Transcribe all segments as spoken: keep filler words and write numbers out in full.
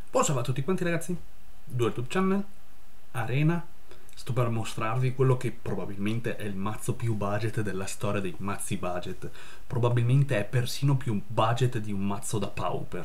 Buon salve a tutti quanti ragazzi, DualTube Channel, Arena. Sto per mostrarvi quello che probabilmente è il mazzo più budget della storia dei mazzi budget. Probabilmente è persino più budget di un mazzo da Pauper.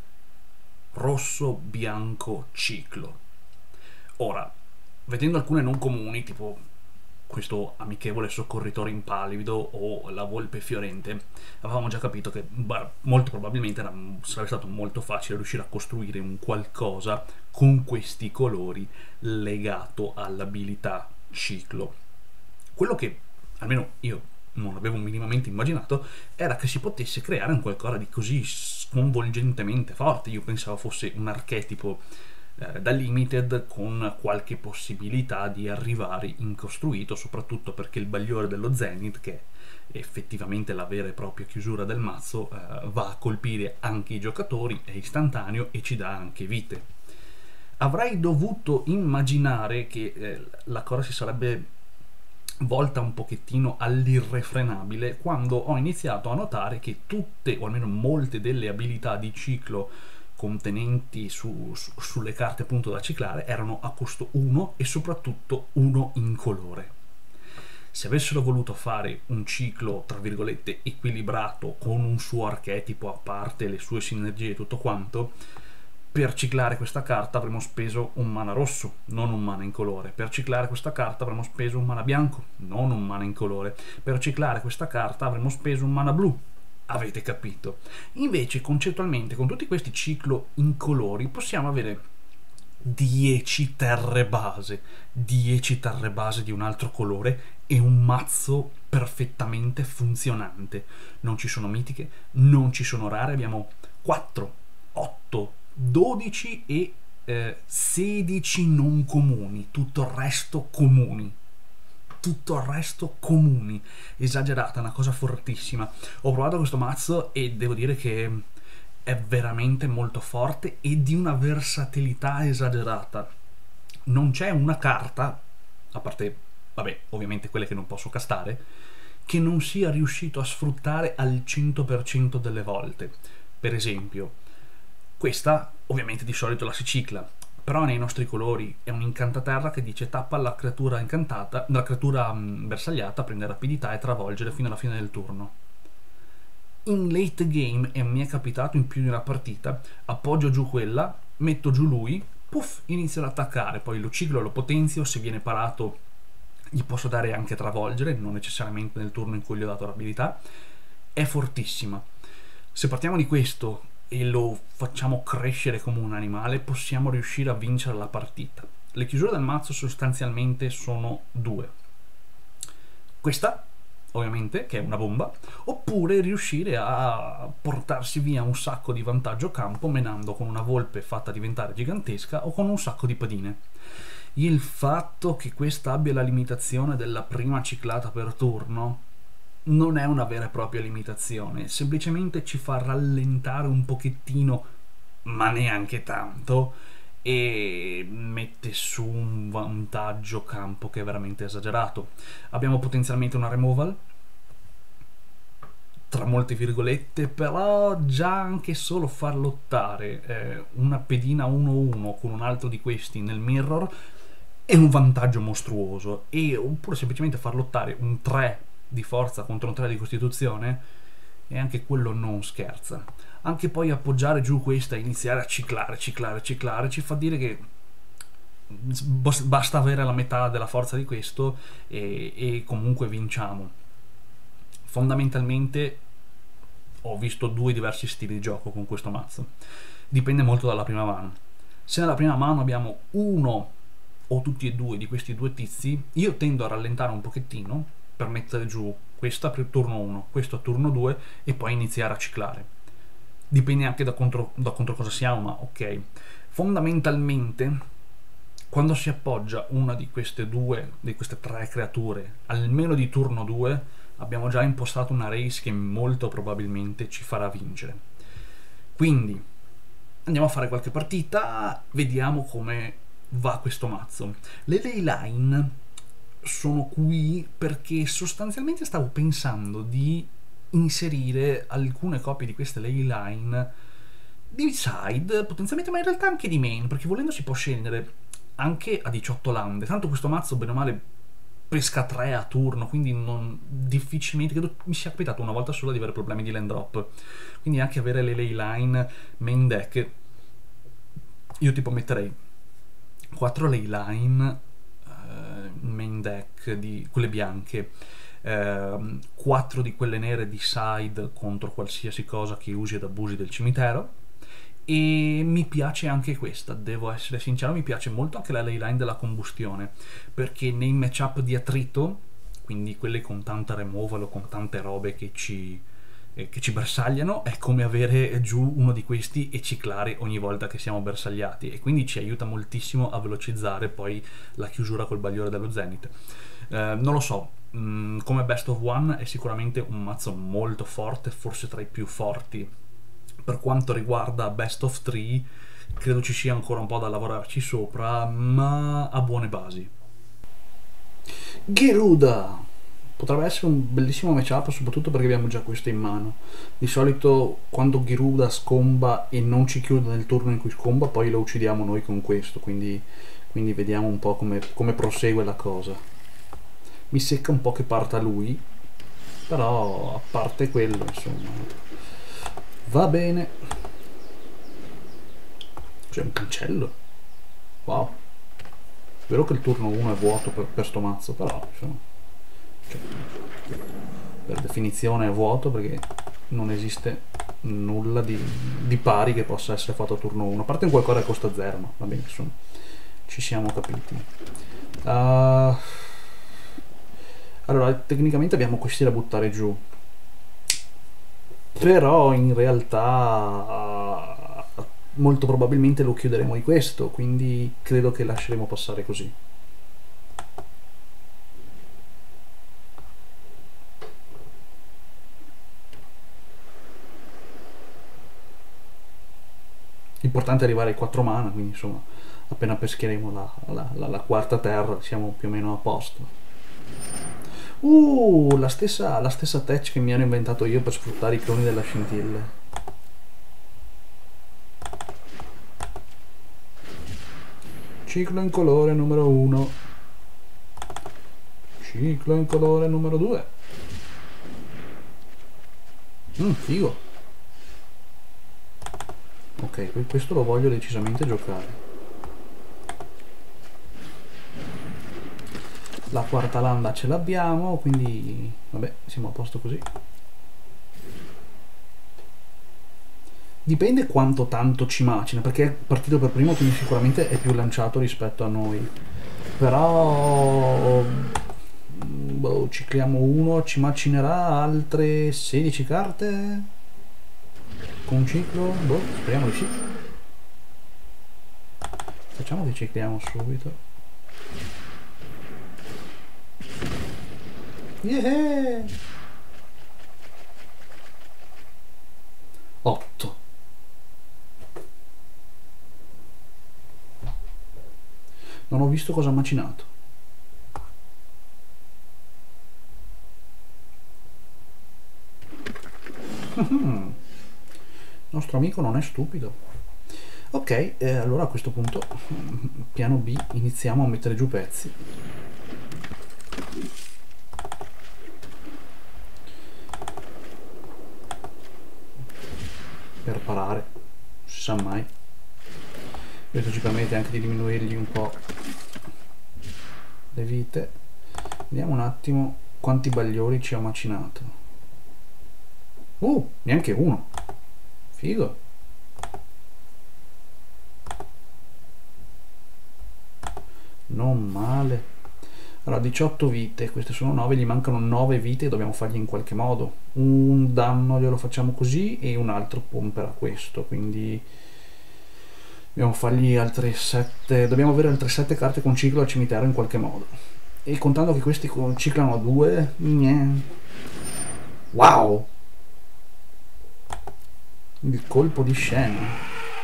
Rosso, bianco, ciclo. Ora, vedendo alcune non comuni, tipo questo amichevole soccorritore impallido o la volpe fiorente, avevamo già capito che bah, molto probabilmente era, sarebbe stato molto facile riuscire a costruire un qualcosa con questi colori legato all'abilità ciclo. Quello che almeno io non avevo minimamente immaginato era che si potesse creare un qualcosa di così sconvolgentemente forte. Io pensavo fosse un archetipo eh, da limited con qualche possibilità di arrivare incostruito, soprattutto perché il bagliore dello Zenith, che è effettivamente la vera e propria chiusura del mazzo, eh, va a colpire anche i giocatori, è istantaneo e ci dà anche vite. Avrei dovuto immaginare che eh, la cosa si sarebbe volta un pochettino all'irrefrenabile quando ho iniziato a notare che tutte, o almeno molte delle abilità di ciclo contenenti su, su, sulle carte appunto da ciclare erano a costo uno e soprattutto uno in colore. Se avessero voluto fare un ciclo tra virgolette equilibrato con un suo archetipo a parte, le sue sinergie e tutto quanto, per ciclare questa carta avremmo speso un mana rosso, non un mana in colore. Per ciclare questa carta avremmo speso un mana bianco, non un mana in colore. Per ciclare questa carta avremmo speso un mana blu. Avete capito? Invece, concettualmente, con tutti questi ciclo in colori, possiamo avere dieci terre base, dieci terre base di un altro colore e un mazzo perfettamente funzionante. Non ci sono mitiche, non ci sono rare, abbiamo quattro, otto, dodici e eh, sedici non comuni, tutto il resto comuni. Tutto il resto comuni. Esagerata, una cosa fortissima. Ho provato questo mazzo e devo dire che è veramente molto forte e di una versatilità esagerata. Non c'è una carta, a parte, vabbè, ovviamente quelle che non posso castare, che non sia riuscito a sfruttare al cento per cento delle volte. Per esempio, questa ovviamente di solito la si cicla, però nei nostri colori è un incantaterra che dice tappa la creatura incantata, la creatura mh, bersagliata, prende rapidità e travolgere fino alla fine del turno. In late game, e mi è capitato in più di una partita, appoggio giù quella, metto giù lui, puff, inizio ad attaccare, poi lo ciclo, lo potenzio, se viene parato gli posso dare anche travolgere, non necessariamente nel turno in cui gli ho dato l'abilità. È fortissima. Se partiamo di questo e lo facciamo crescere come un animale, possiamo riuscire a vincere la partita. Le chiusure del mazzo sostanzialmente sono due. Questa, ovviamente, che è una bomba, oppure riuscire a portarsi via un sacco di vantaggio campo menando con una volpe fatta diventare gigantesca o con un sacco di pedine. Il fatto che questa abbia la limitazione della prima ciclata per turno non è una vera e propria limitazione, semplicemente ci fa rallentare un pochettino, ma neanche tanto, e mette su un vantaggio campo che è veramente esagerato. Abbiamo potenzialmente una removal, tra molte virgolette, però già anche solo far lottare eh, una pedina uno uno con un altro di questi nel mirror è un vantaggio mostruoso, e oppure semplicemente far lottare un tre di forza contro un tre di costituzione, e anche quello non scherza. Anche poi appoggiare giù questa e iniziare a ciclare, ciclare, ciclare ci fa dire che basta avere la metà della forza di questo e, e comunque vinciamo. Fondamentalmente ho visto due diversi stili di gioco con questo mazzo, dipende molto dalla prima mano. Se nella prima mano abbiamo uno o tutti e due di questi due tizi, io tendo a rallentare un pochettino per mettere giù questa per turno uno, questo a turno due e poi iniziare a ciclare. Dipende anche da contro, da contro cosa siamo, ma ok. Fondamentalmente, quando si appoggia una di queste due, di queste tre creature, almeno di turno due, abbiamo già impostato una race che molto probabilmente ci farà vincere. Quindi, andiamo a fare qualche partita, vediamo come va questo mazzo. Le ley line sono qui perché sostanzialmente stavo pensando di inserire alcune copie di queste ley line di side potenzialmente, ma in realtà anche di main, perché volendo si può scendere anche a diciotto lande. Tanto questo mazzo bene o male pesca tre a turno, quindi non difficilmente, credo mi sia capitato una volta sola di avere problemi di land drop. Quindi anche avere le ley line main deck, io tipo metterei quattro ley line eh, main deck di quelle bianche, ehm, quattro di quelle nere di side contro qualsiasi cosa che usi ed abusi del cimitero. E mi piace anche questa, devo essere sincero, mi piace molto anche la leyline della combustione, perché nei matchup di attrito, quindi quelle con tanta removal o con tante robe che ci, eh, che ci bersagliano, è come avere giù uno di questi e ciclare ogni volta che siamo bersagliati, e quindi ci aiuta moltissimo a velocizzare poi la chiusura col bagliore dello Zenith. Eh, non lo so, mh, come best of one è sicuramente un mazzo molto forte, forse tra i più forti. Per quanto riguarda best of three, credo ci sia ancora un po' da lavorarci sopra, ma ha buone basi. Geruda potrebbe essere un bellissimo matchup, soprattutto perché abbiamo già questo in mano. Di solito quando Geruda scomba e non ci chiude nel turno in cui scomba, poi lo uccidiamo noi con questo, quindi, quindi vediamo un po' come, come prosegue la cosa. Mi secca un po' che parta lui, però a parte quello, insomma, va bene. C'è un cancello. Wow. Vero che il turno uno è vuoto per, per sto mazzo, però insomma, cioè, per definizione è vuoto perché non esiste nulla di, di pari che possa essere fatto a turno uno. A parte un qualcosa che costa zero, ma va bene, insomma, ci siamo capiti. Uh, allora, tecnicamente abbiamo questi da buttare giù, però in realtà uh, molto probabilmente lo chiuderemo di questo, quindi credo che lasceremo passare così. L'importante è arrivare ai quattro mana, quindi insomma appena pescheremo la, la, la, la quarta terra siamo più o meno a posto. Uh, la stessa, la stessa tech che mi ero inventato io per sfruttare i cloni della scintilla. Ciclo in colore numero uno. Ciclo in colore numero due. Mmm, figo. Ok, questo lo voglio decisamente giocare. La quarta landa ce l'abbiamo, quindi vabbè, siamo a posto così. Dipende quanto tanto ci macina, perché è partito per primo, quindi sicuramente è più lanciato rispetto a noi. Però boh, cicliamo uno, ci macinerà altre sedici carte con un ciclo? Boh, speriamo di sì. Facciamo che cicliamo subito. Yeah! otto. Non ho visto cosa ha macinato. Il nostro amico non è stupido. Ok, eh, allora a questo punto, piano B, iniziamo a mettere giù pezzi. Per parare, non si sa mai. Questo ci permette anche di diminuirgli un po' le vite. Vediamo un attimo quanti bagliori ci ha macinato. Uh, neanche uno. Figo. Non male. Allora, diciotto vite, queste sono nove, gli mancano nove vite e dobbiamo fargli in qualche modo. Un danno glielo facciamo così e un altro pomperà questo, quindi dobbiamo fargli altre sette, dobbiamo avere altre sette carte con ciclo al cimitero in qualche modo. E contando che questi ciclano a due, niente. Wow! Il colpo di scena.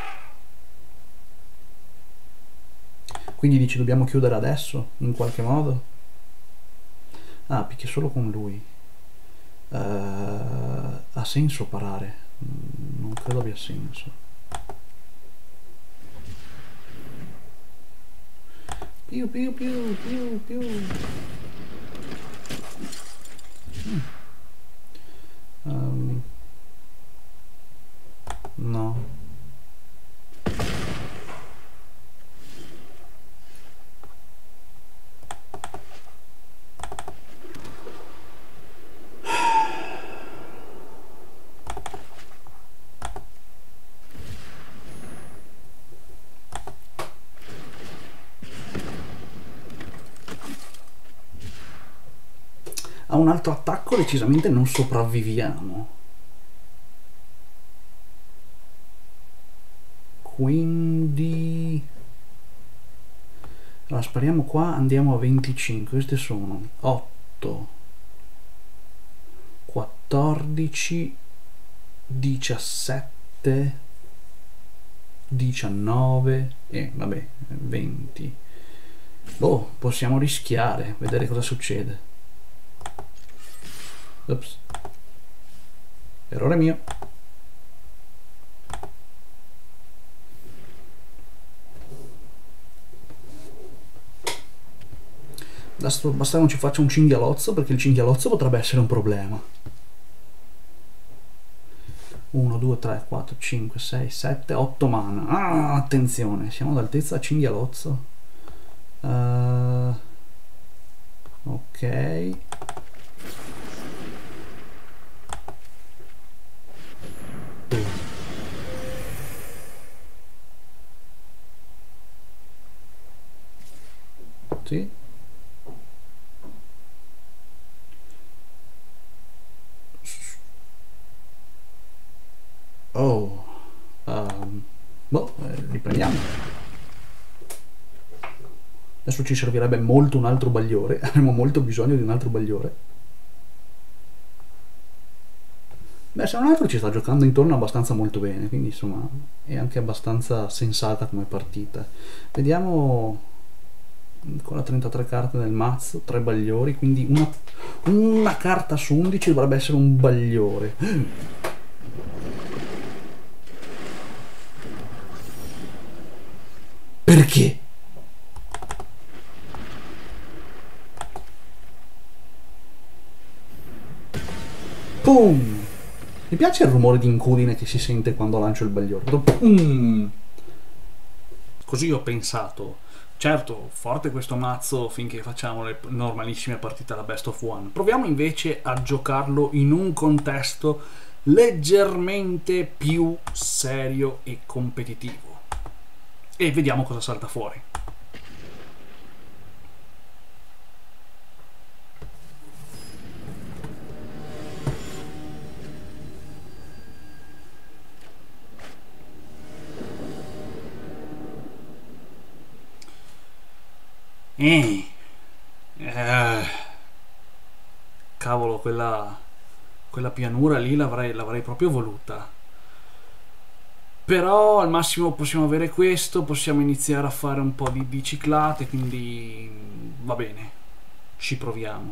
Quindi dici dobbiamo chiudere adesso, in qualche modo? Ah, picchia solo con lui. Uh, ha senso parare? Non credo abbia senso. Più, più, più, più, più. Mm. Um, no. A un altro attacco decisamente non sopravviviamo. Quindi allora spariamo qua, andiamo a venticinque. Queste sono otto, quattordici, diciassette, diciannove e vabbè venti. Boh, possiamo rischiare, vedere cosa succede. Ops. Errore mio. Basta, basta non ci faccia un cinghialozzo, perché il cinghialozzo potrebbe essere un problema. uno, due, tre, quattro, cinque, sei, sette, otto mana. Ah, attenzione, siamo all'altezza cinghialozzo. Uh, ok. Sì. Oh. Um, boh, eh, riprendiamo. Adesso ci servirebbe molto un altro bagliore. Avremo molto bisogno di un altro bagliore. Beh, se non altro ci sta giocando intorno abbastanza molto bene, quindi insomma è anche abbastanza sensata come partita. Vediamo con la trentatré carte nel mazzo, tre bagliori, quindi una, una carta su undici dovrebbe essere un bagliore. Perché? Pum! Mi piace il rumore di incudine che si sente quando lancio il bagliore. Mm. Così ho pensato. Certo, forte questo mazzo finché facciamo le normalissime partite alla Best of One. Proviamo invece a giocarlo in un contesto leggermente più serio e competitivo. E vediamo cosa salta fuori. Eh, eh, cavolo, quella, quella pianura lì l'avrei, l'avrei proprio voluta. Però al massimo possiamo avere questo, possiamo iniziare a fare un po' di, di ciclate, quindi va bene, ci proviamo.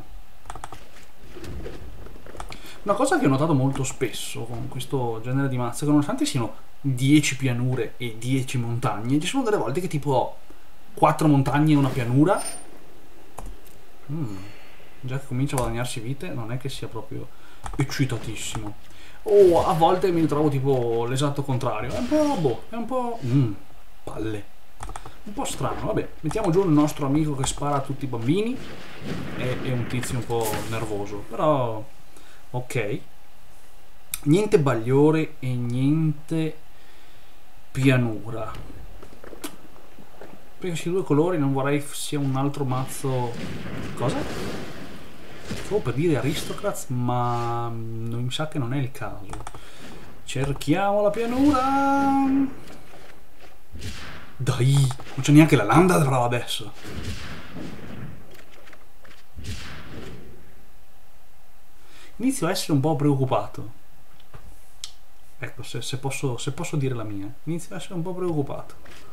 Una cosa che ho notato molto spesso con questo genere di mazzo è che nonostante siano dieci pianure e dieci montagne, ci sono delle volte che tipo ho quattro montagne e una pianura. Mm, già che comincia a guadagnarsi vite, non è che sia proprio eccitatissimo. O a volte mi trovo tipo l'esatto contrario. È un po' boh, è un po'. Mm, palle. Un po' strano, vabbè. Mettiamo giù il nostro amico che spara a tutti i bambini. È, è un tizio un po' nervoso. Però. Ok. Niente bagliore e niente pianura. Per questi due colori non vorrei sia un altro mazzo. Cosa? Stavo per dire Aristocrats, ma non mi sa che non è il caso. Cerchiamo la pianura. Dai, non c'è neanche la landa però adesso. Inizio a essere un po' preoccupato. Ecco, se, se, posso, se posso dire la mia. Inizio a essere un po' preoccupato.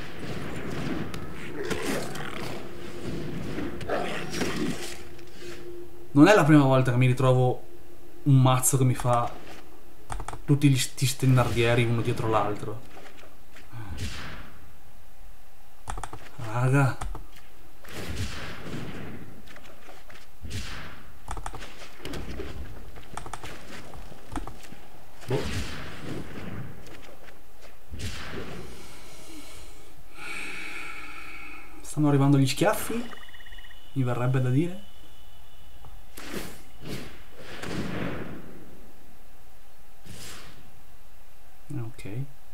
Non è la prima volta che mi ritrovo un mazzo che mi fa tutti gli sti stendardieri uno dietro l'altro. Raga, Boh. Stanno arrivando gli schiaffi? Mi verrebbe da dire. Ok.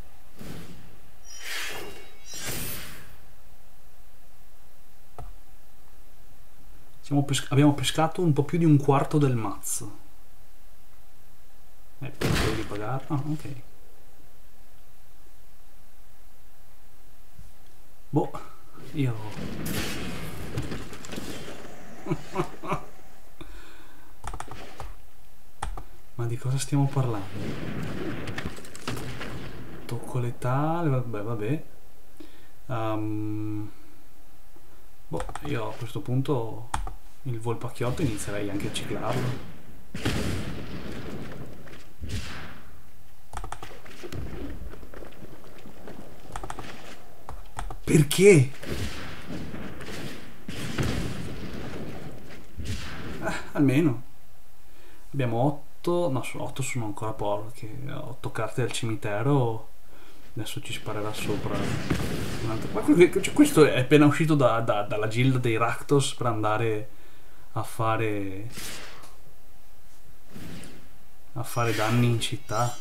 Siamo pes- abbiamo pescato un po' più di un quarto del mazzo. Eh, penso di pagare. Ah, ok. Boh, io... Ma di cosa stiamo parlando? Tocco le tale, vabbè, vabbè. Um, boh, io a questo punto il volpacchiotto inizierei anche a ciclarlo. Perché? Eh, almeno. Abbiamo otto, no, otto sono ancora poche. otto carte del cimitero. Adesso ci sparerà sopra. Ma questo è appena uscito da, da, dalla gilda dei Raktos per andare a fare a fare danni in città.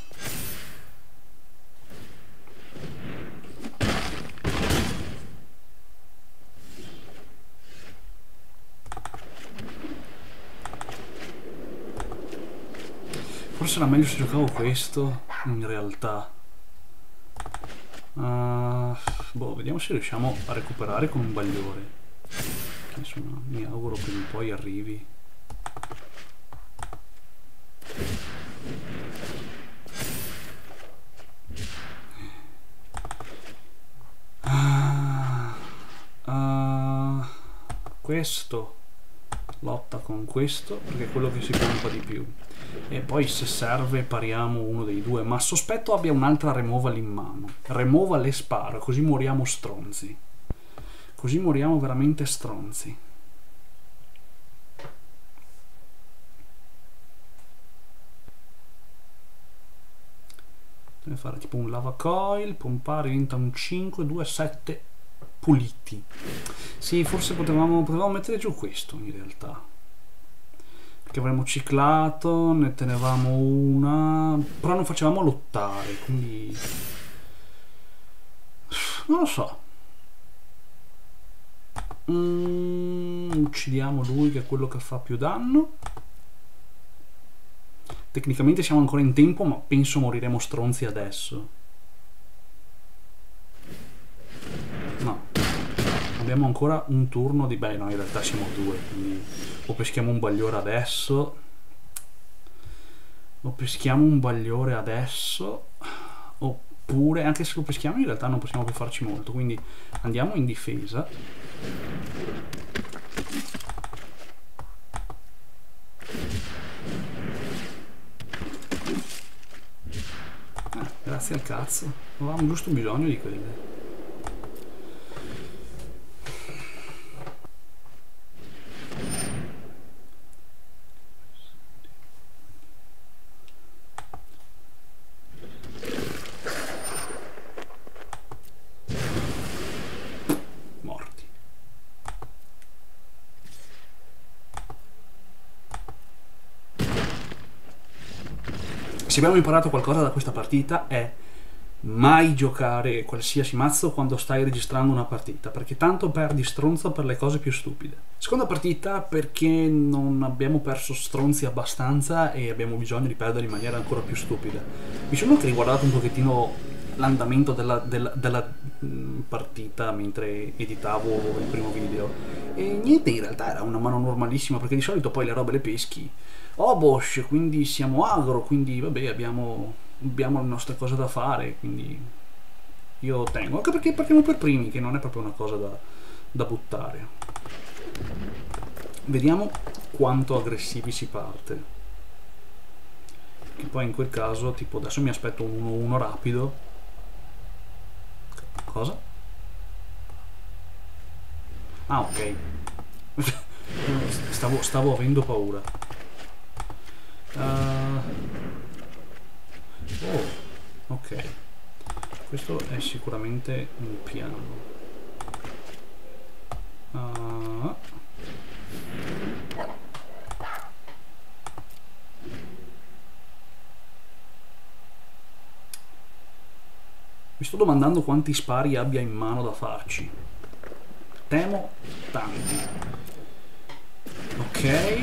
Forse era meglio se giocavo questo in realtà. Uh, boh, vediamo se riusciamo a recuperare con un bagliore. Che insomma, mi auguro prima o poi arrivi. Uh, uh, questo lotta con questo perché è quello che si pompa di più. E poi se serve pariamo uno dei due, ma sospetto abbia un'altra removal in mano. Removal e spara, così moriamo stronzi. Così moriamo veramente stronzi. Deve fare tipo un lava coil, pompare, diventa un cinque, due, sette puliti. Sì, forse potevamo, potevamo mettere giù questo in realtà. Che avremmo ciclato, ne tenevamo una, però non facevamo lottare, quindi non lo so. Mm, uccidiamo lui che è quello che fa più danno. Tecnicamente siamo ancora in tempo, ma penso moriremo stronzi adesso. No, abbiamo ancora un turno di... beh no, in realtà siamo due, quindi o peschiamo un bagliore adesso o peschiamo un bagliore adesso, oppure anche se lo peschiamo in realtà non possiamo più farci molto, quindi andiamo in difesa. Ah, grazie al cazzo, avevamo giusto bisogno di quelle. Se abbiamo imparato qualcosa da questa partita è mai giocare qualsiasi mazzo quando stai registrando una partita, perché tanto perdi stronzo per le cose più stupide. Seconda partita perché non abbiamo perso stronzi abbastanza e abbiamo bisogno di perdere in maniera ancora più stupida. Mi sono anche riguardato un pochettino l'andamento della, della, della partita mentre editavo il primo video e niente, in realtà era una mano normalissima, perché di solito poi le robe le peschi Obosh, quindi siamo agro, quindi vabbè, abbiamo, abbiamo le nostre cose da fare, quindi io tengo, anche perché partiamo per primi, che non è proprio una cosa da, da buttare. Vediamo quanto aggressivi si parte, che poi in quel caso, tipo adesso mi aspetto un uno uno rapido. Cosa? Ah, ok. stavo, stavo avendo paura. Uh, Oh, ok. Questo è sicuramente un piano. Uh. Mi sto domandando quanti spari abbia in mano da farci. Temo tanti. Ok.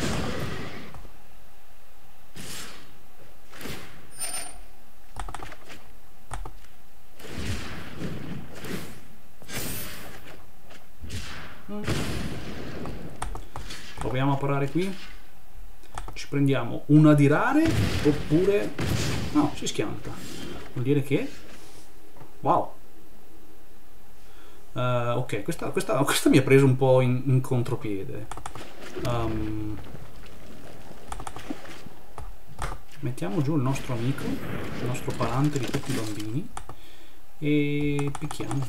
Proviamo a parare qui. Ci prendiamo una di rare oppure... No, si schianta. Vuol dire che... Wow. Uh, ok, questa, questa, questa mi ha preso un po' in, in contropiede. Um, mettiamo giù il nostro amico, il nostro parante di tutti i bambini e picchiamo.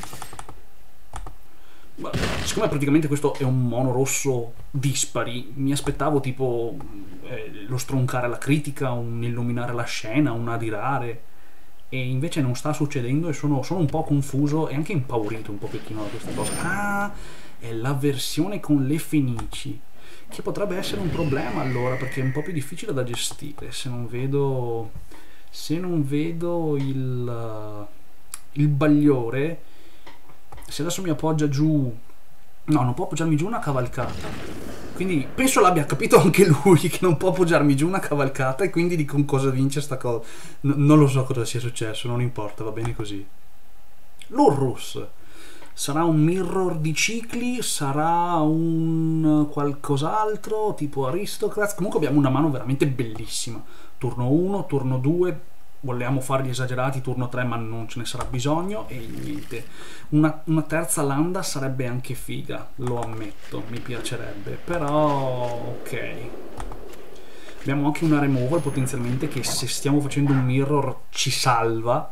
Ma, siccome praticamente questo è un mono rosso dispari, mi aspettavo tipo eh, lo stroncare la critica, un illuminare la scena, un adirare, e invece non sta succedendo e sono, sono un po' confuso e anche impaurito un pochettino da questa cosa. Ah, è l'avversione con le fenici, che potrebbe essere un problema allora, perché è un po' più difficile da gestire se non vedo se non vedo il, il bagliore. Se adesso mi appoggia giù, no, non può appoggiarmi giù una cavalcata, quindi penso l'abbia capito anche lui che non può appoggiarmi giù una cavalcata, e quindi di con cosa vince sta cosa. N non lo so cosa sia successo, non importa, va bene così. L'Urrus sarà un mirror di cicli, sarà un qualcos'altro tipo Aristocrats. Comunque abbiamo una mano veramente bellissima. Turno uno, turno due, vogliamo fargli esagerati, turno tre, ma non ce ne sarà bisogno, e niente. Una, una terza landa sarebbe anche figa, lo ammetto, mi piacerebbe, però ok. Abbiamo anche una removal potenzialmente che, se stiamo facendo un mirror, ci salva.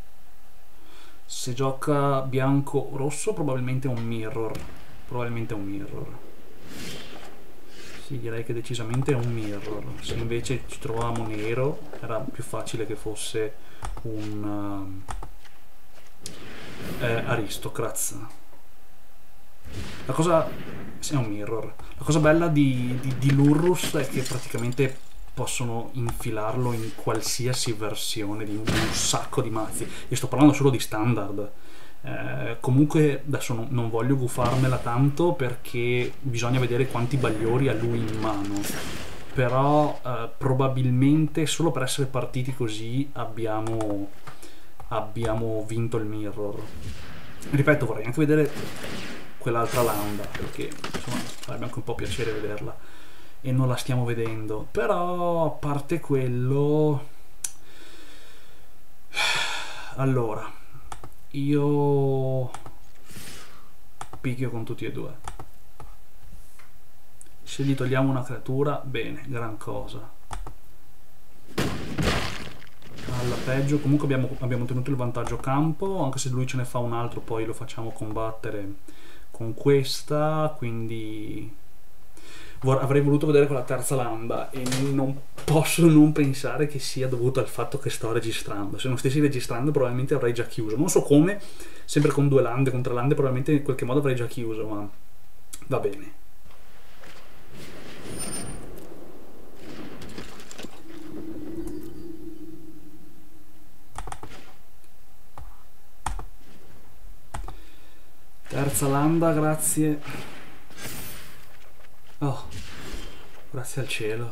Se gioca bianco-rosso probabilmente un mirror, probabilmente un mirror. Sì, direi che decisamente è un mirror. Se invece ci trovavamo nero era più facile che fosse un uh, eh, Aristocrats. La cosa... sì, è un mirror. La cosa bella di, di, di l'Urrus è che praticamente possono infilarlo in qualsiasi versione di un, di un sacco di mazzi. Io sto parlando solo di standard. Eh, comunque adesso non, non voglio gufarmela tanto, perché bisogna vedere quanti bagliori ha lui in mano, però eh, probabilmente solo per essere partiti così abbiamo, abbiamo vinto il mirror. Ripeto, vorrei anche vedere quell'altra landa, perché insomma farebbe anche un po' piacere vederla, e non la stiamo vedendo. Però a parte quello, allora io picchio con tutti e due. Se gli togliamo una creatura, bene, gran cosa. Alla peggio comunque abbiamo, abbiamo tenuto il vantaggio campo, anche se lui ce ne fa un altro poi lo facciamo combattere con questa, quindi avrei voluto vedere quella terza landa, e non posso non pensare che sia dovuto al fatto che sto registrando. Se non stessi registrando probabilmente avrei già chiuso, non so come, sempre con due lande, con tre lande probabilmente in qualche modo avrei già chiuso, ma va bene. Terza landa, grazie. Oh, grazie al cielo.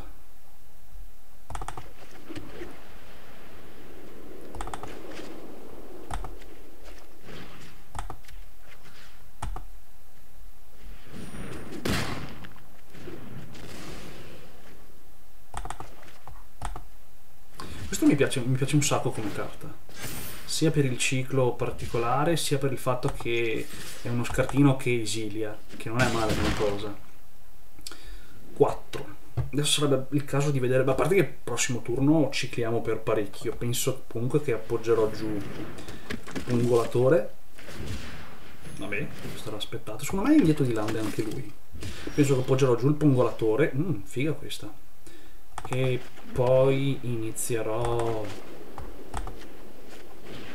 Questo mi piace, mi piace un sacco come carta, sia per il ciclo particolare, sia per il fatto che è uno scartino che esilia, che non è male come cosa. quattro. Adesso sarebbe il caso di vedere, a parte che il prossimo turno cicliamo per parecchio. Penso comunque che appoggerò giù il pungolatore. Vabbè, questo era aspettato. Secondo me è indietro di lande anche lui. Penso che appoggerò giù il pungolatore. Mm, figa questa. E poi inizierò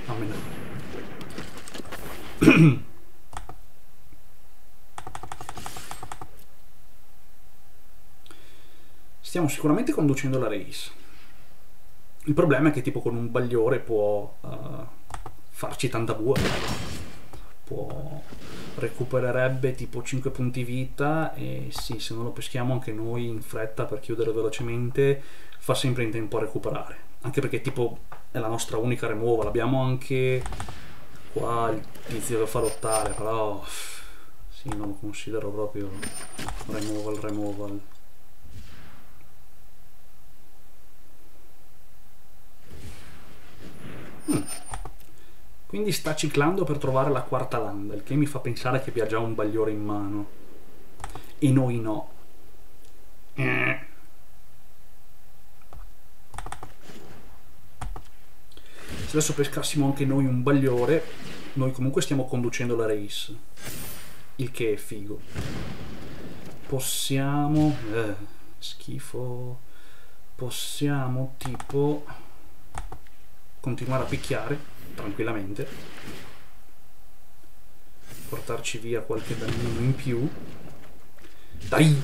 a me no. Stiamo sicuramente conducendo la race. Il problema è che tipo con un bagliore può uh, farci tanta bua. Può recupererebbe tipo cinque punti vita e sì, se non lo peschiamo anche noi in fretta per chiudere velocemente fa sempre in tempo a recuperare. Anche perché tipo è la nostra unica removal. Abbiamo anche qua il tizio che fa lottare, però sì, non lo considero proprio removal removal. Hmm. Quindi sta ciclando per trovare la quarta landa, il che mi fa pensare che abbia già un bagliore in mano. E noi no. Eh. Se adesso pescassimo anche noi un bagliore, noi comunque stiamo conducendo la race, il che è figo. Possiamo... Eh, schifo... Possiamo tipo continuare a picchiare tranquillamente, portarci via qualche dannino in più. Dai!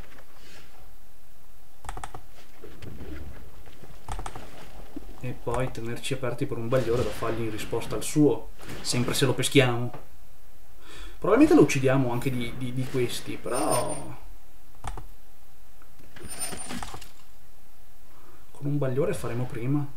E poi tenerci aperti per un bagliore da fargli in risposta al suo, sempre se lo peschiamo. Probabilmente lo uccidiamo anche di, di, di questi, però con un bagliore faremo prima.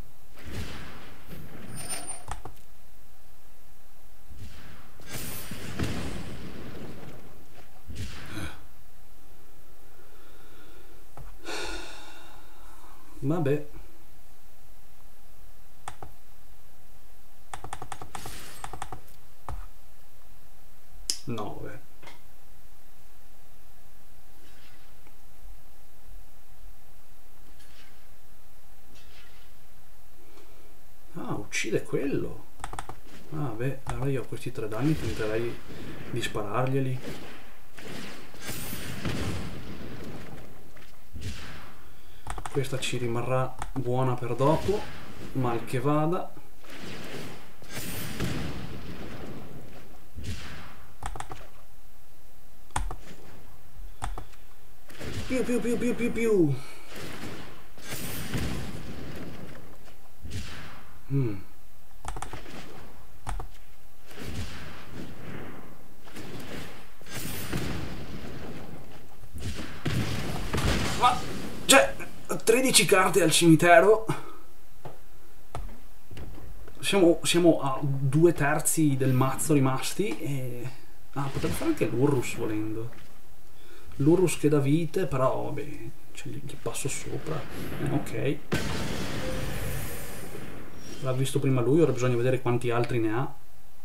Vabbè. No, vabbè. Ah, uccide quello. Ah, beh, allora io a questi tre danni tenterei di spararglieli. Questa ci rimarrà buona per dopo, mal che vada. Più più più più più più. Mm. Ma cioè, tredici carte al cimitero. Siamo, siamo a due terzi del mazzo rimasti e... Ah, potremmo fare anche l'Urrus volendo. L'Urrus che dà vite, però vabbè, cioè, gli passo sopra. Ok. L'ha visto prima lui, ora bisogna vedere quanti altri ne ha.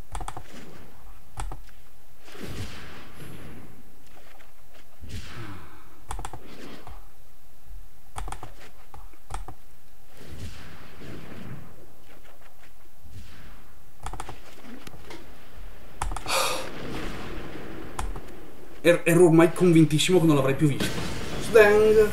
Er ero ormai convintissimo che non l'avrei più visto. Sdang!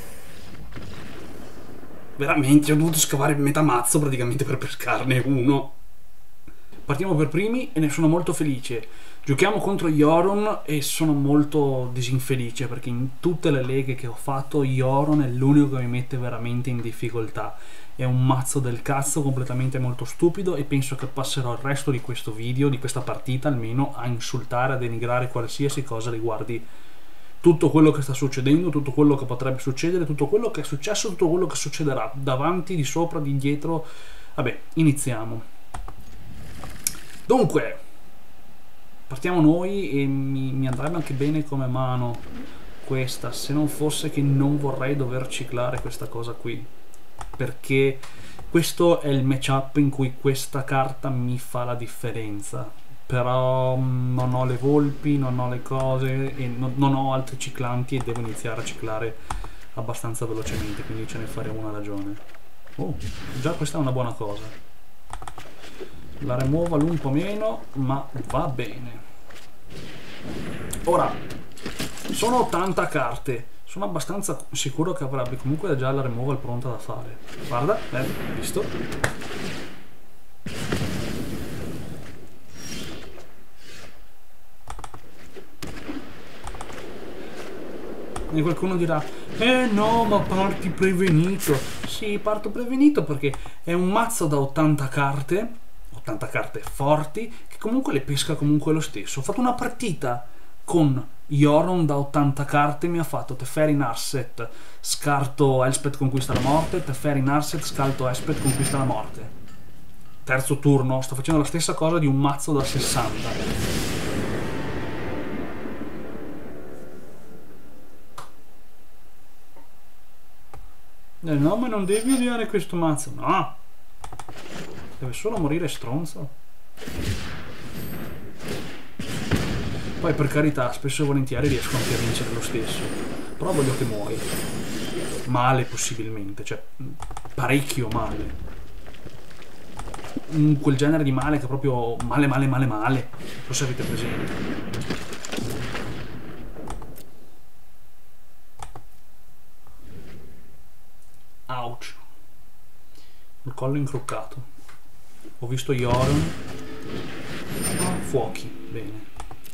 Veramente, ho dovuto scavare metà mazzo praticamente per pescarne uno. Partiamo per primi e ne sono molto felice. Giochiamo contro Ioron e sono molto disinfelice perché in tutte le leghe che ho fatto Ioron è l'unico che mi mette veramente in difficoltà. È un mazzo del cazzo completamente molto stupido e penso che passerò il resto di questo video, di questa partita almeno, a insultare, a denigrare qualsiasi cosa riguardi tutto quello che sta succedendo, tutto quello che potrebbe succedere, tutto quello che è successo, tutto quello che succederà, davanti, di sopra, di dietro. Vabbè, iniziamo. Dunque, partiamo noi e mi, mi andrebbe anche bene come mano questa, se non fosse che non vorrei dover ciclare questa cosa qui, perché questo è il matchup in cui questa carta mi fa la differenza. Però non ho le volpi, non ho le cose e non, non ho altri ciclanti e devo iniziare a ciclare abbastanza velocemente, quindi ce ne faremo una ragione. Oh, già questa è una buona cosa. La removal un po' meno, ma va bene. Ora, sono ottanta carte, sono abbastanza sicuro che avrebbe comunque già la removal pronta da fare. Guarda, eh, visto? E qualcuno dirà, eh no, ma parti prevenito. Sì, parto prevenito perché è un mazzo da ottanta carte, ottanta carte forti, che comunque le pesca comunque lo stesso. Ho fatto una partita con Ioron da ottanta carte, mi ha fatto Teferi Narset, scarto Elspeth conquista la morte, Teferi Narset, scarto Elspeth conquista la morte. Terzo turno, sto facendo la stessa cosa di un mazzo da sessanta. Eh, no, ma non devi odiare questo mazzo. No! Deve solo morire stronzo. Poi per carità, spesso e volentieri riesco anche a vincere lo stesso. Però voglio che muori. Male possibilmente, cioè parecchio male. Mm, quel genere di male che è proprio male male male male. Non so se avete presente. Ouch. Il collo incroccato. Ho visto Ioron. Ah, fuochi, bene.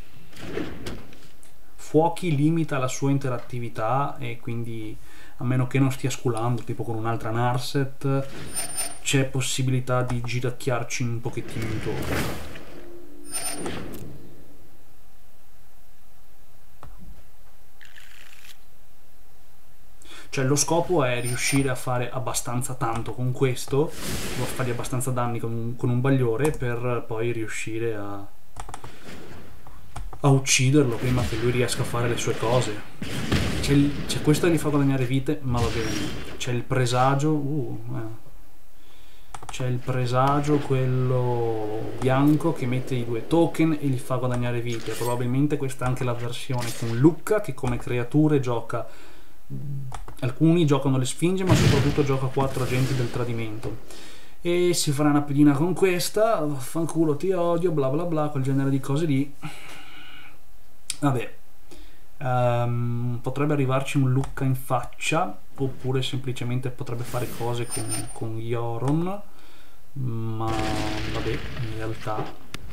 Fuochi limita la sua interattività e quindi a meno che non stia sculando tipo con un'altra Narset c'è possibilità di giracchiarci un pochettino intorno. Cioè lo scopo è riuscire a fare abbastanza tanto con questo, fargli abbastanza danni con un, con un bagliore per poi riuscire a, a ucciderlo prima che lui riesca a fare le sue cose. C'è, il, c'è questo che gli fa guadagnare vite, ma va bene. C'è il presagio, uh, eh. c'è il presagio, quello bianco che mette i due token e gli fa guadagnare vite. Probabilmente questa è anche la versione con Lucca che come creature gioca. Alcuni giocano le sfinge, ma soprattutto gioca quattro agenti del tradimento. E si farà una pedina con questa, fanculo ti odio, bla bla bla, quel genere di cose lì. Vabbè, um, potrebbe arrivarci un Lucca in faccia, oppure semplicemente potrebbe fare cose con, con Ioron, ma vabbè, in realtà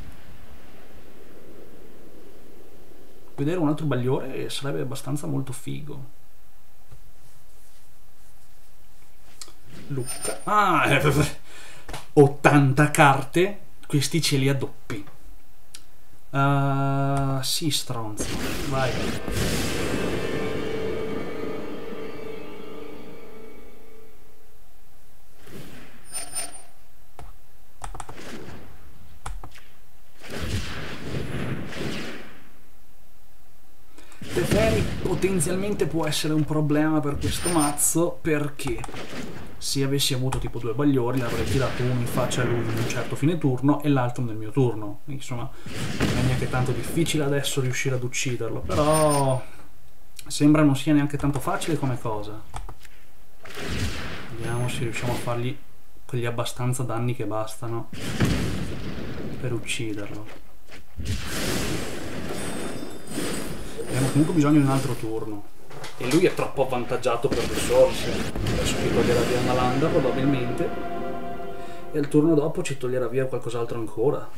vedere un altro bagliore sarebbe abbastanza molto figo. Lucca. Ah, ottanta carte, questi ce li addoppi. Uh, sì, stronzo. Vai. Teferi potenzialmente può essere un problema per questo mazzo, perché se avessi avuto tipo due bagliori l'avrei tirato uno in faccia a lui in un certo fine turno e l'altro nel mio turno. Insomma, non è neanche tanto difficile adesso riuscire ad ucciderlo, però sembra non sia neanche tanto facile come cosa. Vediamo se riusciamo a fargli quegli abbastanza danni che bastano per ucciderlo. Abbiamo comunque bisogno di un altro turno. E lui è troppo avvantaggiato per risorse. Adesso ci toglierà via una landa probabilmente. E al turno dopo ci toglierà via qualcos'altro ancora.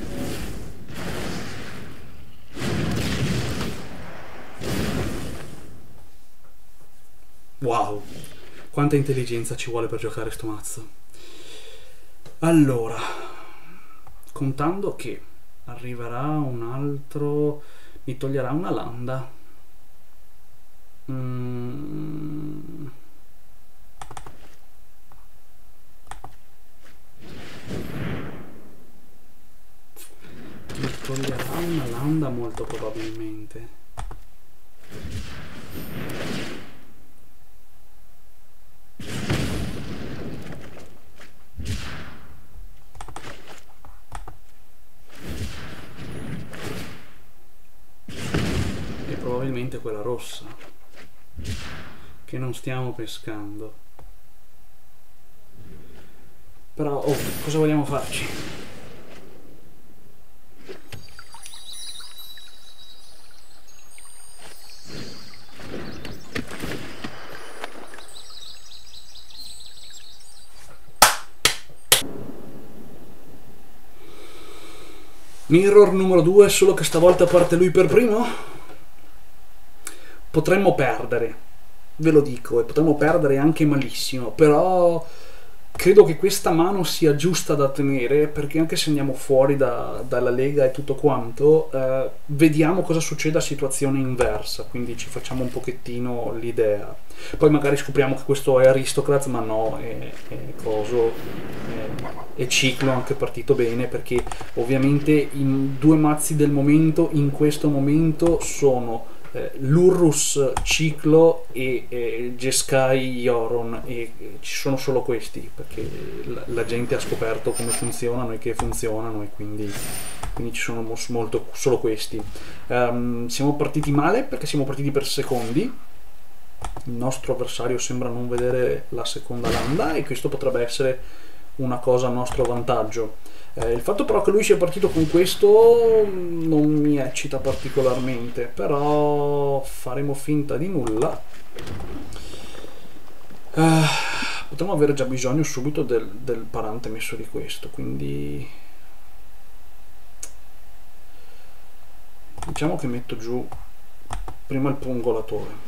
Wow, quanta intelligenza ci vuole per giocare sto mazzo. Allora, contando che arriverà un altro, mi toglierà una landa. Mm. Mi toglierà una landa molto probabilmente. E probabilmente quella rossa che non stiamo pescando. Però oh, cosa vogliamo farci? Mirror numero due, solo che stavolta parte lui per primo? potremmo perdere, ve lo dico, e potremmo perdere anche malissimo, però credo che questa mano sia giusta da tenere, perché anche se andiamo fuori da- dalla Lega e tutto quanto, eh, vediamo cosa succede a situazione inversa, quindi ci facciamo un pochettino l'idea. Poi magari scopriamo che questo è Aristocrats, ma no, è, è coso, è, è ciclo anche partito bene, perché ovviamente i due mazzi del momento in questo momento sono eh, l'Urrus Ciclo e eh, Jeskai Yoron, e eh, ci sono solo questi perché la, la gente ha scoperto come funzionano e che funzionano, e quindi, quindi ci sono mos- molto solo questi. Ehm, siamo partiti male perché siamo partiti per secondi, il nostro avversario sembra non vedere la seconda landa e questo potrebbe essere una cosa a nostro vantaggio. Eh, il fatto però che lui sia partito con questo non mi eccita particolarmente, però faremo finta di nulla. Eh, potremmo avere già bisogno subito del, del parante messo di questo, quindi diciamo che metto giù prima il pungolatore.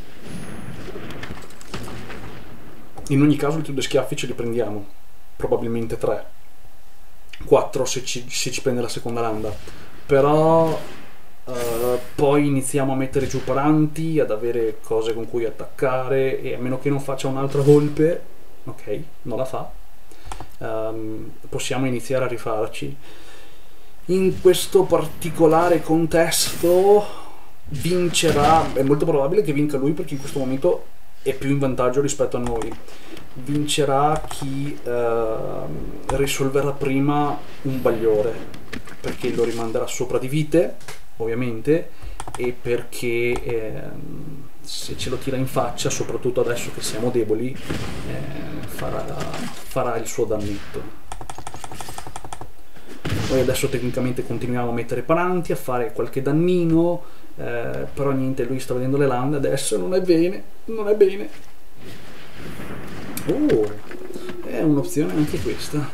In ogni caso i due schiaffi ce li prendiamo, probabilmente tre, quattro se ci, se ci prende la seconda landa, però eh, poi iniziamo a mettere giù paranti, ad avere cose con cui attaccare, e a meno che non faccia un'altra volpe, ok, non la fa, ehm, possiamo iniziare a rifarci. In questo particolare contesto vincerà, è molto probabile che vinca lui perché in questo momento è più in vantaggio rispetto a noi. Vincerà chi ehm, risolverà prima un bagliore, perché lo rimanderà sopra di vite, ovviamente, e perché ehm, se ce lo tira in faccia, soprattutto adesso che siamo deboli, eh, farà, farà il suo dannetto. Noi adesso tecnicamente continuiamo a mettere paranti, a fare qualche dannino, eh, però niente, lui sta vedendo le lande adesso, non è bene, non è bene. Oh, è un'opzione anche questa.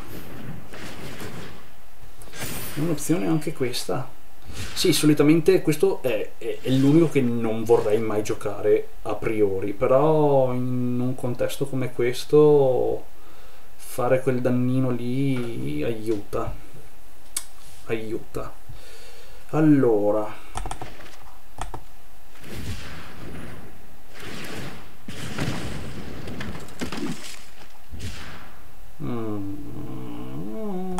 È un'opzione anche questa. Sì, solitamente questo è, è, è l'unico che non vorrei mai giocare a priori, però in un contesto come questo fare quel dannino lì aiuta. Aiuta. Allora, mm,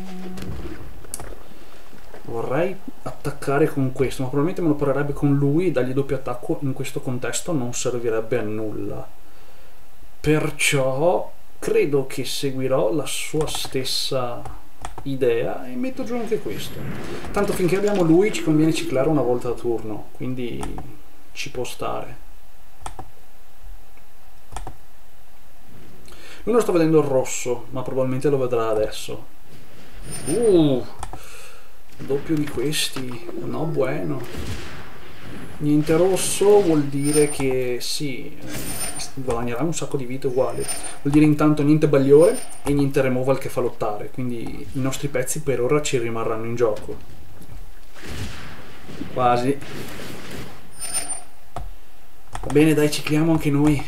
vorrei attaccare con questo, ma probabilmente me lo parerebbe con lui e dargli doppio attacco in questo contesto non servirebbe a nulla. Perciò credo che seguirò la sua stessa idea e metto giù anche questo. Tanto finché abbiamo lui ci conviene ciclare una volta a turno, quindi ci può stare. Lui non sta vedendo il rosso, ma probabilmente lo vedrà adesso. Uh, doppio di questi, no bueno. Niente rosso vuol dire che sì, guadagnerà un sacco di vite uguali. Vuol dire intanto niente bagliore e niente removal che fa lottare, quindi i nostri pezzi per ora ci rimarranno in gioco. Quasi. Va bene, dai, cicliamo anche noi.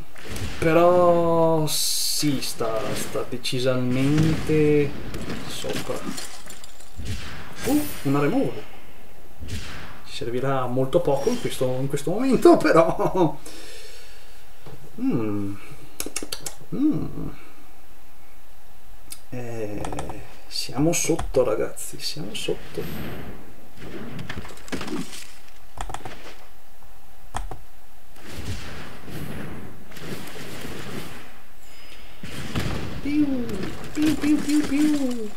Però sì, sta, sta decisamente sopra. Uh, una removal. Ci servirà molto poco in questo, in questo momento, però... Mm. Mm. Eh, siamo sotto, ragazzi, siamo sotto. Piu, piu, piu, piu, piu.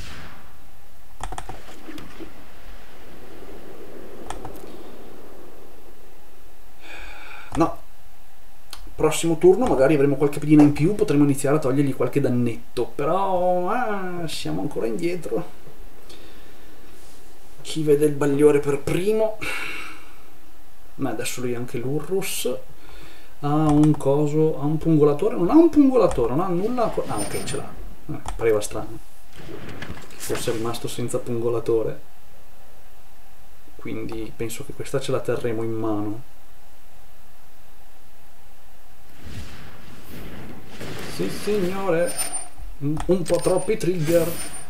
No, prossimo turno magari avremo qualche pedina in più, potremo iniziare a togliergli qualche dannetto, però ah, siamo ancora indietro. Chi vede il bagliore per primo? Ma adesso lui anche l'Urrus ha un coso, ha un pungolatore, non ha un pungolatore, non ha nulla. Ah, ok, ce l'ha. Eh, pareva strano che fosse rimasto senza pungolatore, quindi penso che questa ce la terremo in mano. Sì, signore. Un, un po' troppi trigger.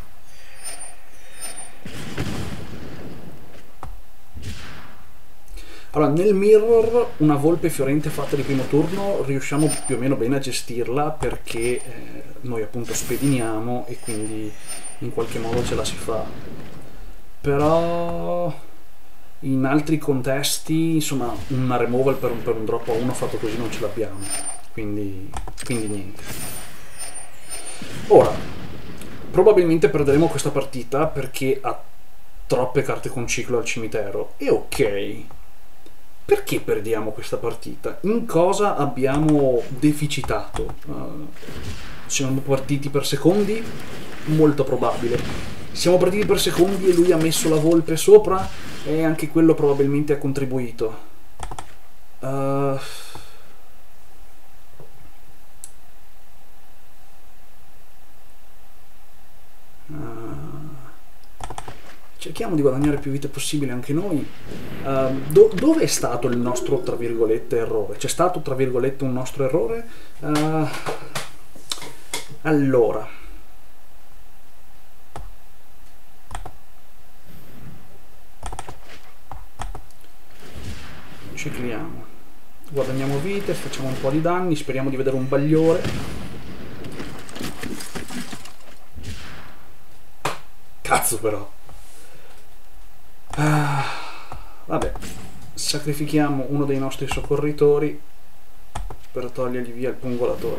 Allora, nel mirror una volpe fiorente fatta di primo turno riusciamo più o meno bene a gestirla perché eh, noi appunto spediniamo e quindi in qualche modo ce la si fa. Però in altri contesti, insomma, una removal per un, per un drop a uno fatto così non ce l'abbiamo. Quindi, quindi niente. Ora, probabilmente perderemo questa partita perché ha troppe carte con ciclo al cimitero. E ok. Perché perdiamo questa partita? In cosa abbiamo deficitato? Uh, siamo partiti per secondi? Molto probabile. Siamo partiti per secondi e lui ha messo la volpe sopra e anche quello probabilmente ha contribuito. Uh, cerchiamo di guadagnare più vite possibile anche noi. Uh, do- dove è stato il nostro, tra virgolette, errore? C'è stato, tra virgolette, un nostro errore? Uh, allora. Cicliamo. Guadagniamo vite, facciamo un po' di danni, speriamo di vedere un bagliore. Cazzo però. Ah, vabbè, sacrifichiamo uno dei nostri soccorritori per togliergli via il pungolatore.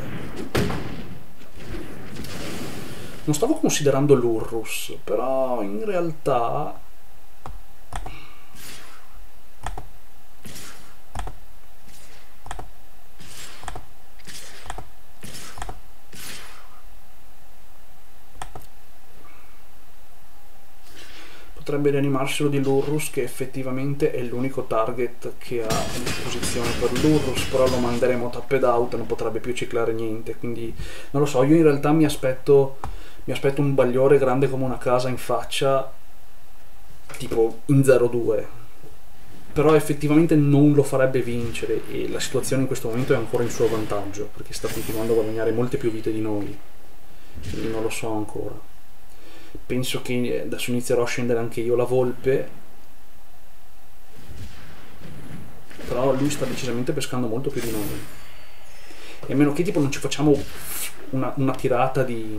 Non stavo considerando l'Urrus, però in realtà potrebbe rianimarselo di l'Urrus, che effettivamente è l'unico target che ha a disposizione per l'Urrus, però lo manderemo tapped out, non potrebbe più ciclare niente, quindi non lo so. Io in realtà mi aspetto mi aspetto un bagliore grande come una casa in faccia, tipo in zero due, però effettivamente non lo farebbe vincere e la situazione in questo momento è ancora in suo vantaggio perché sta continuando a guadagnare molte più vite di noi, quindi non lo so ancora. Penso che adesso inizierò a scendere anche io la volpe, però lui sta decisamente pescando molto più di noi, e a meno che tipo non ci facciamo una, una tirata di,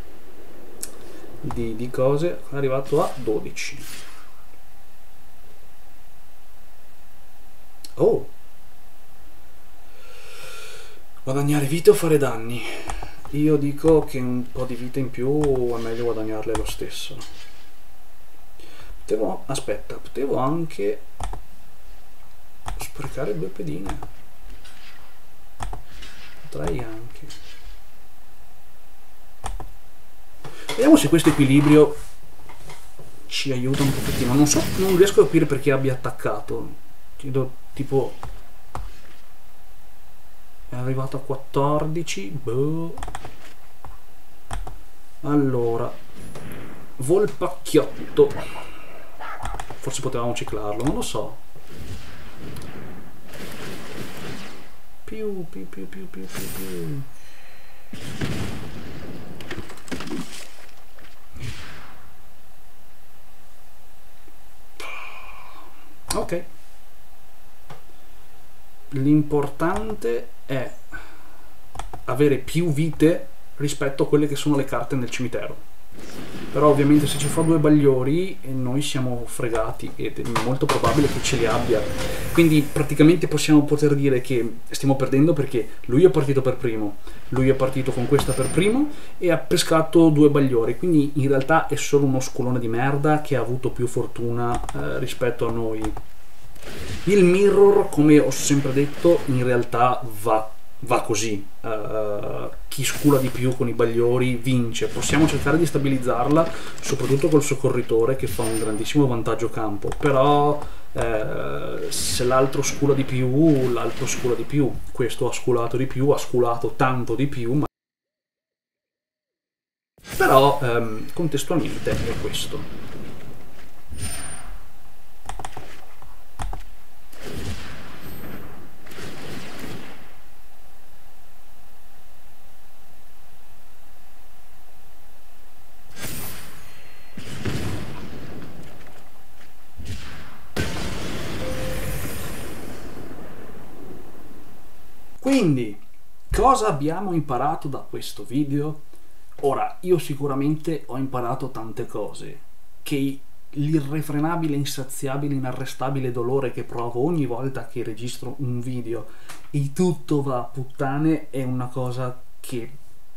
di, di cose. È arrivato a dodici. Oh, guadagnare vite o fare danni? Io dico che un po' di vite in più è meglio guadagnarle lo stesso. Potevo, aspetta, potevo anche sprecare due pedine. Potrei anche. Vediamo se questo equilibrio ci aiuta un pochettino. Non so, non riesco a capire perché abbia attaccato. Chiedo, tipo, è arrivato a quattordici. Boh. Allora, Volpacchiotto. Forse potevamo ciclarlo, non lo so. Più, più, più, più, più, più, più. Ok. L'importante è avere più vite rispetto a quelle che sono le carte nel cimitero. Però ovviamente se ci fa due bagliori noi siamo fregati ed è molto probabile che ce li abbia. Quindi praticamente possiamo poter dire che stiamo perdendo perché lui è partito per primo, lui è partito con questa per primo e ha pescato due bagliori. Quindi in realtà è solo uno sculone di merda che ha avuto più fortuna eh, rispetto a noi. Il mirror, come ho sempre detto, in realtà va, va così. Uh, chi scula di più con i bagliori vince. Possiamo cercare di stabilizzarla, soprattutto col soccorritore che fa un grandissimo vantaggio campo. Però eh, se l'altro scula di più, l'altro scula di più. Questo ha sculato di più, ha sculato tanto di più. Ma... però ehm, contestualmente è questo. Quindi, cosa abbiamo imparato da questo video? Ora, io sicuramente ho imparato tante cose, che l'irrefrenabile, insaziabile, inarrestabile dolore che provo ogni volta che registro un video e tutto va a puttane è una cosa che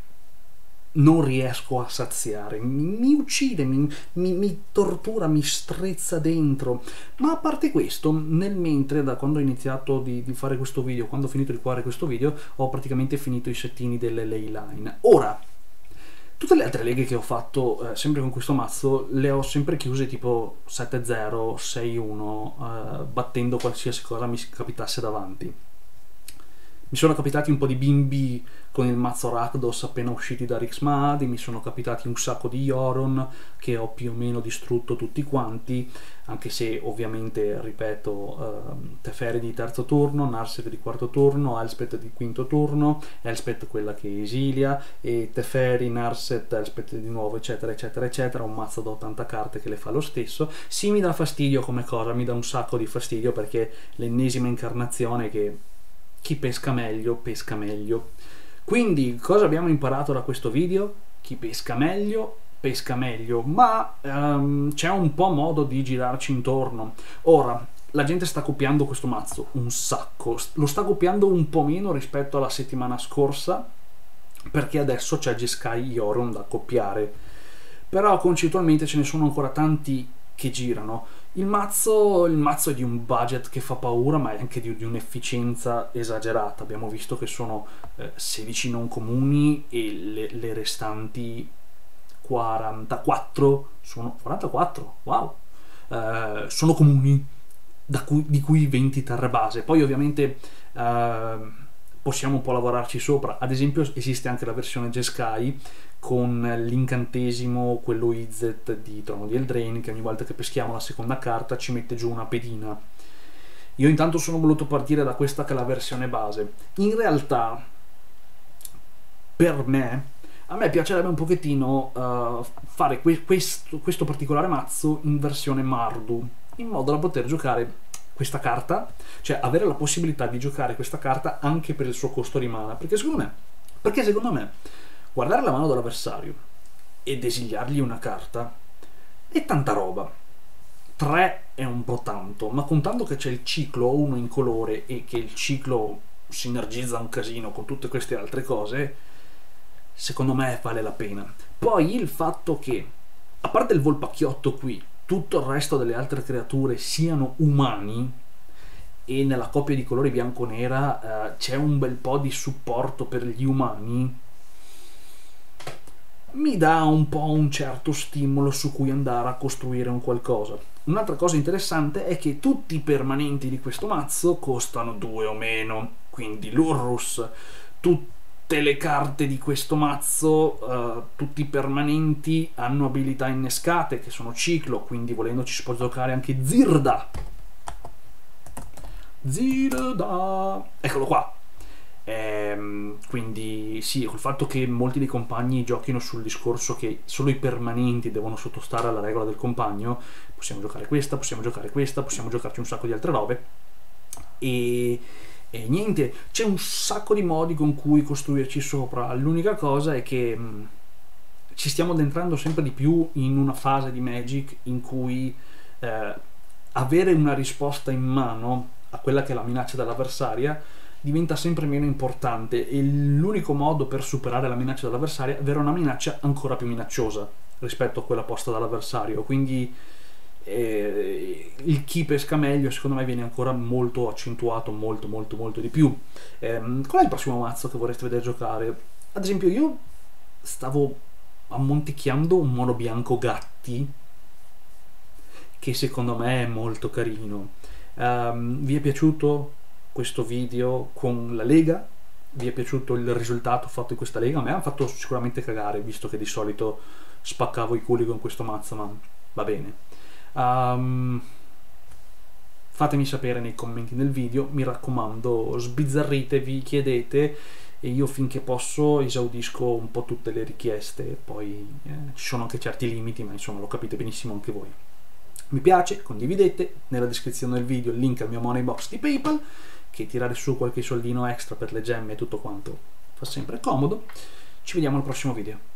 non riesco a saziare, mi, mi uccide, mi, mi, mi tortura, mi strezza dentro. Ma a parte questo, nel mentre, da quando ho iniziato di, di fare questo video, quando ho finito di fare questo video, ho praticamente finito i settini delle ley line. Ora, tutte le altre leghe che ho fatto eh, sempre con questo mazzo le ho sempre chiuse tipo sette zero, sei uno, eh, battendo qualsiasi cosa mi capitasse davanti. Mi sono capitati un po' di bimbi con il mazzo Rakdos appena usciti da Rixmadi, mi sono capitati un sacco di Ioron che ho più o meno distrutto tutti quanti, anche se ovviamente, ripeto, eh, Teferi di terzo turno, Narset di quarto turno, Elspeth di quinto turno, Elspeth quella che esilia, e Teferi, Narset, Elspeth di nuovo, eccetera, eccetera, eccetera, un mazzo da ottanta carte che le fa lo stesso. Sì, mi dà fastidio come cosa, mi dà un sacco di fastidio perché l'ennesima incarnazione che chi pesca meglio, pesca meglio. Quindi, cosa abbiamo imparato da questo video? Chi pesca meglio, pesca meglio, ma um, c'è un po' modo di girarci intorno. Ora, la gente sta copiando questo mazzo un sacco, lo sta copiando un po' meno rispetto alla settimana scorsa, perché adesso c'è Jeskai Ioron da copiare, però concettualmente ce ne sono ancora tanti che girano. Il mazzo, il mazzo è di un budget che fa paura, ma è anche di, di un'efficienza esagerata. Abbiamo visto che sono eh, sedici non comuni e le, le restanti quarantaquattro sono quarantaquattro, wow, eh, sono comuni, da cui, di cui venti terre base. Poi ovviamente eh, possiamo un po' lavorarci sopra. Ad esempio esiste anche la versione Jeskai con l'incantesimo, quello Izzet di Trono di Eldraine, che ogni volta che peschiamo la seconda carta ci mette giù una pedina. Io intanto sono voluto partire da questa che è la versione base. In realtà, per me, a me piacerebbe un pochettino uh, fare que questo, questo particolare mazzo in versione Mardu, in modo da poter giocare questa carta, cioè avere la possibilità di giocare questa carta anche per il suo costo di mana, perché secondo me, perché secondo me guardare la mano dell'avversario ed esiliargli una carta è tanta roba. tre è un po' tanto, ma contando che c'è il ciclo uno in colore e che il ciclo sinergizza un casino con tutte queste altre cose, secondo me vale la pena. Poi il fatto che, a parte il volpacchiotto qui, tutto il resto delle altre creature siano umani, e nella coppia di colori bianco-nera eh, c'è un bel po' di supporto per gli umani, mi dà un po' un certo stimolo su cui andare a costruire un qualcosa. Un'altra cosa interessante è che tutti i permanenti di questo mazzo costano due o meno, quindi l'Urrus, tutte le carte di questo mazzo, uh, tutti i permanenti hanno abilità innescate che sono ciclo, quindi volendo ci si può giocare anche Zirda. Zirda! Eccolo qua! Ehm, quindi sì, col fatto che molti dei compagni giochino sul discorso che solo i permanenti devono sottostare alla regola del compagno, possiamo giocare questa, possiamo giocare questa, possiamo giocarci un sacco di altre robe e, e niente, c'è un sacco di modi con cui costruirci sopra. L'unica cosa è che mh, ci stiamo addentrando sempre di più in una fase di Magic in cui eh, avere una risposta in mano a quella che è la minaccia dell'avversaria diventa sempre meno importante, e l'unico modo per superare la minaccia dell'avversario è avere una minaccia ancora più minacciosa rispetto a quella posta dall'avversario. Quindi eh, il chi pesca meglio secondo me viene ancora molto accentuato, molto molto molto di più. Eh, qual è il prossimo mazzo che vorreste vedere giocare? Ad esempio io stavo ammonticchiando un mono bianco gatti che secondo me è molto carino. Um, vi è piaciuto questo video con la Lega? Vi è piaciuto il risultato fatto di questa Lega? A me ha fatto sicuramente cagare, visto che di solito spaccavo i culi con questo mazzo, ma va bene. Um, fatemi sapere nei commenti del video, mi raccomando, sbizzarritevi, chiedete, e io finché posso esaudisco un po' tutte le richieste. Poi eh, ci sono anche certi limiti, ma insomma lo capite benissimo anche voi. Mi piace, condividete, nella descrizione del video il link al mio money box di PayPal, che tirare su qualche soldino extra per le gemme e tutto quanto fa sempre comodo. Ci vediamo al prossimo video.